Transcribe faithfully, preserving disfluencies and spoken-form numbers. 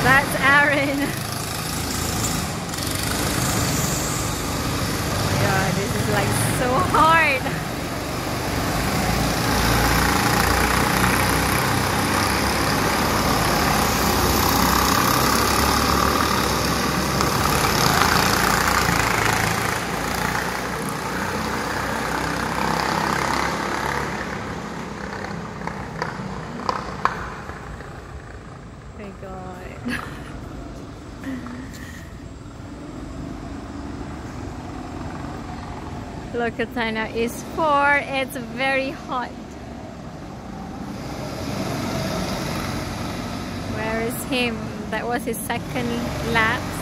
That's Aaron. God, this is like so hard. My God. Look at China is four. It's very hot. Where is him? That was his second lap.